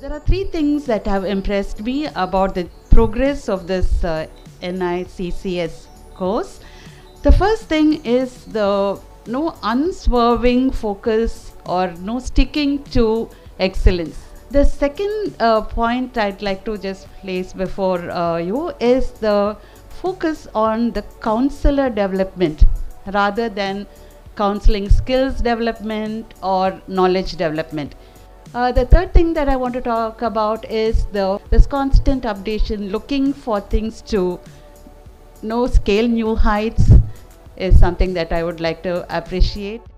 There are three things that have impressed me about the progress of this NICCS course. The first thing is the no unswerving focus or no sticking to excellence. The second point I'd like to just place before you is the focus on the counselor development rather than counseling skills development or knowledge development. The third thing that I want to talk about is this constant updation, looking for things to scale new heights is something that I would like to appreciate.